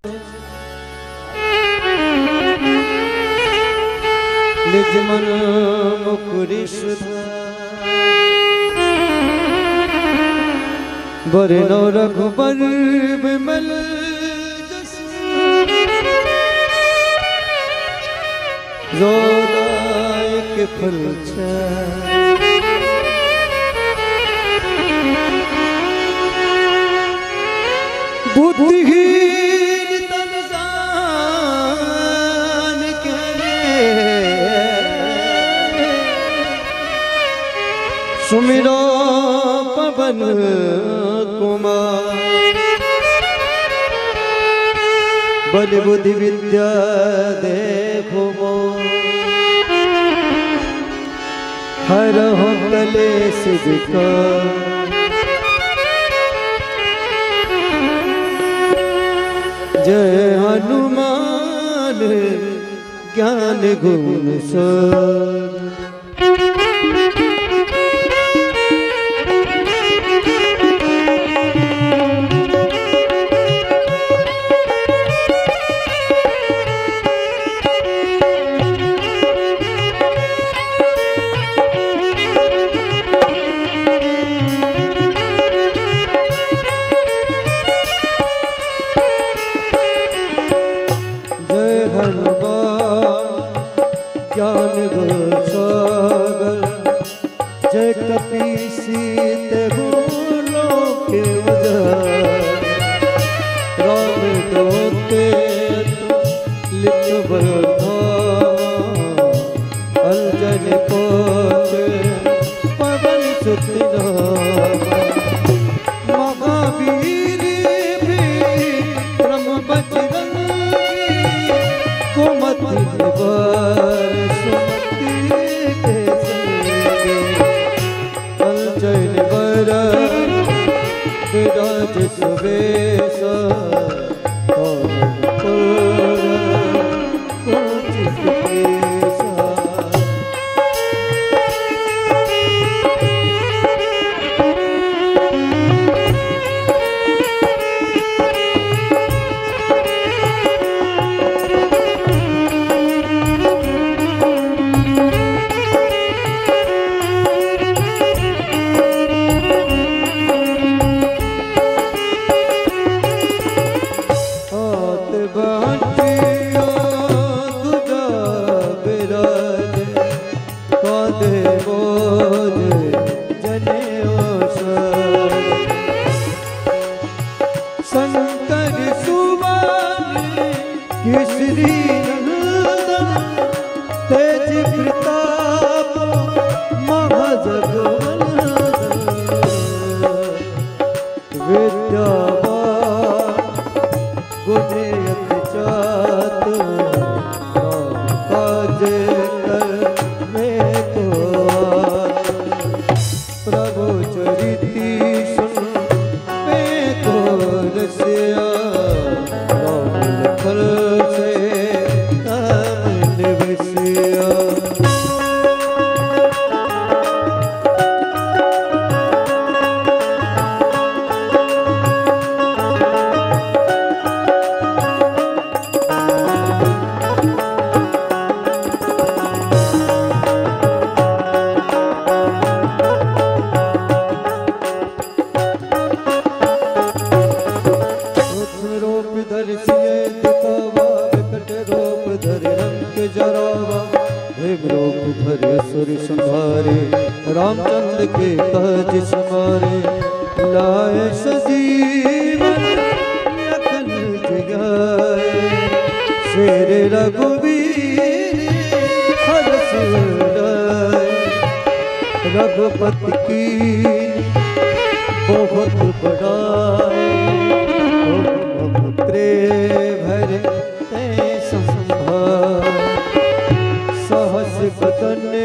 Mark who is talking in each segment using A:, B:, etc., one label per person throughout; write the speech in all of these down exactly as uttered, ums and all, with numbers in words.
A: निज मन मुकुरि सुधा बरनो रघुबर विमल जोदायक फल बुद्धिहीन तन जान के सुमिरो पवन कुमार बल बुद्धि विद्या देखो मो हर हो कलेश विकार जय हनुमान ज्ञान गुण सागर ज्ञान गुण सागर जय कपीसी ते गुणों के उजागर राम दोते लिख बरधामा अलजन पोते पवन सुत नामा महावीर भी ब्रह्म बजरंगी कुमति निवार विराज सुवेश शंकर सुवन केसरी नंदन तेज प्रताप महाजगवंदन विद्यावान गुणी अति चातुर काज कर में को प्रभु चरिती सुन में को रसिया राम लखन से राम निवसिया रामचंद्र के काज समारे लाए सजीवन लखन जगाए शेर रघुवीर हर्ष उड़ाए रघुपति की बहुत बड़ाई पुत्रे भरे संभार सहस बदने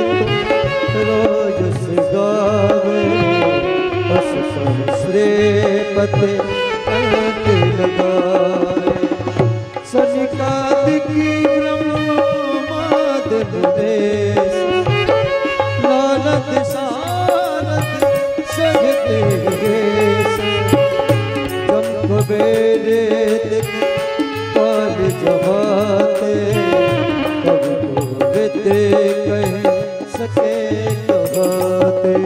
A: रोजस गावे बस सहस्रे पते अंत लगाए सनिकादिकी ब्रह्माद देश नारद सारद सहित जम बेरे काल जहाते कब गोविंद कह सके कहाते।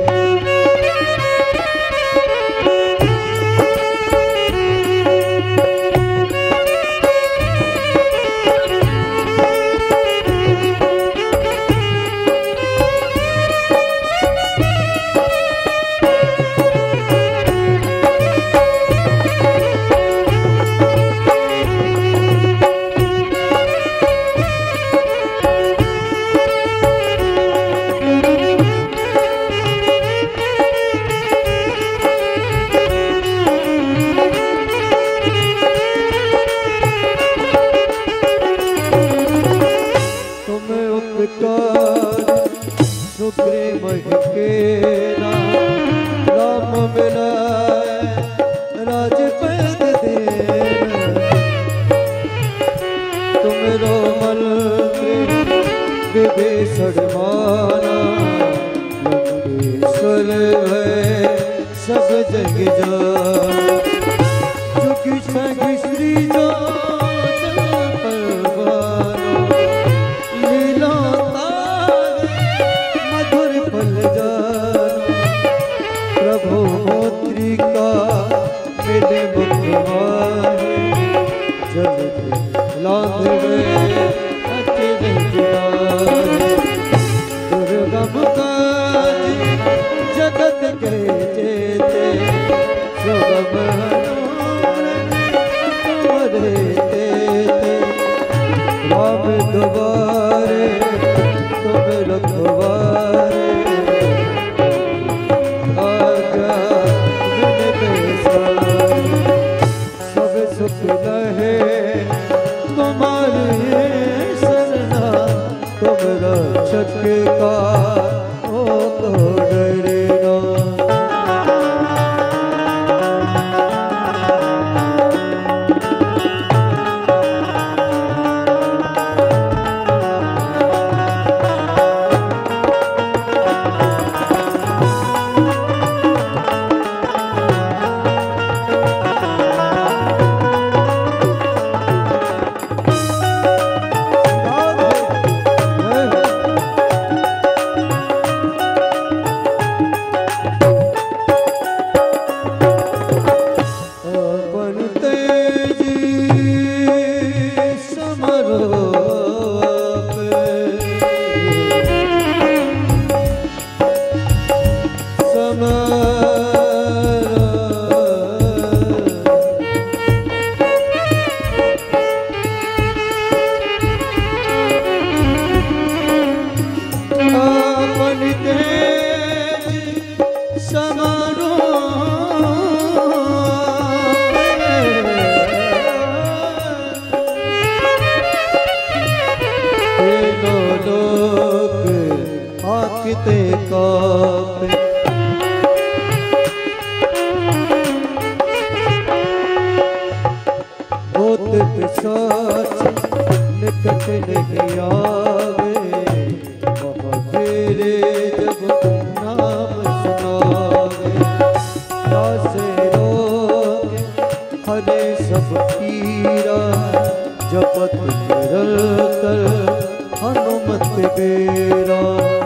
A: विभीषण माना लंकेश्वर है सब जग जान। जुग संग श्री जो परवानो लीला तार मधुर फल जानो। प्रभु मोत्री का मिले मुखवारे जल लांघ गए दुर्गम काज जगत के जेते सुगम तुम्हारे तेते। राम दुबारे तुम रखवारे आज्ञा बिन बेसारे। सब सुख लहे तुम्हारे सरना तुम रक्षक का हो तो डरना। निकट नहीं आवे तेरे जब नाम सुनावे। से रोके हरे सब पीरा जपत निरंतर हनुमत बेरा।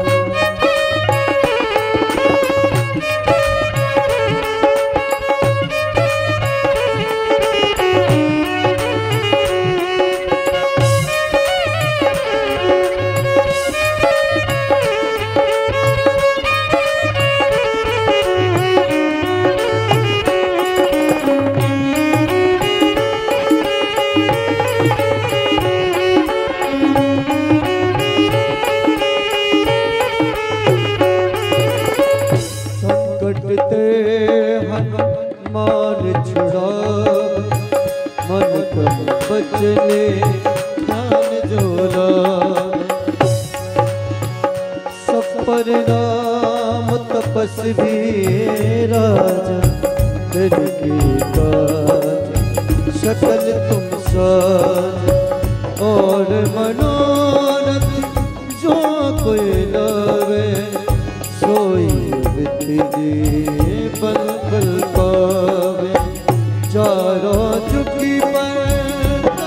A: बचने ध्यान जोला सब परिणाम तपस्वी राजा करके काज सकल तुम साज। और मनोरथ जो कोई लावे सोई विधि दे पल पल पावे। चारों चुकी पर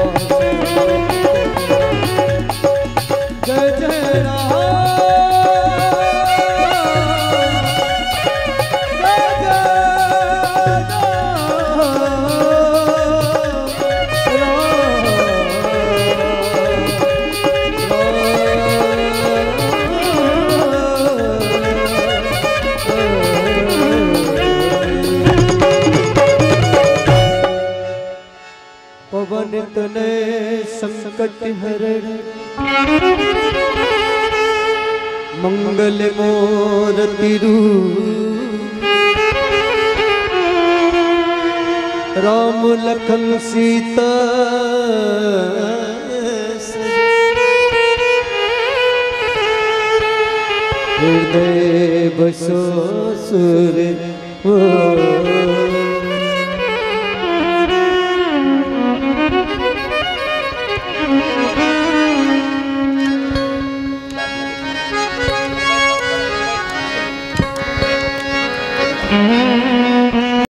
A: पवन तने संकट हरण मंगल मूर्ति रूप राम लखन सीता हृदय बसो सुर।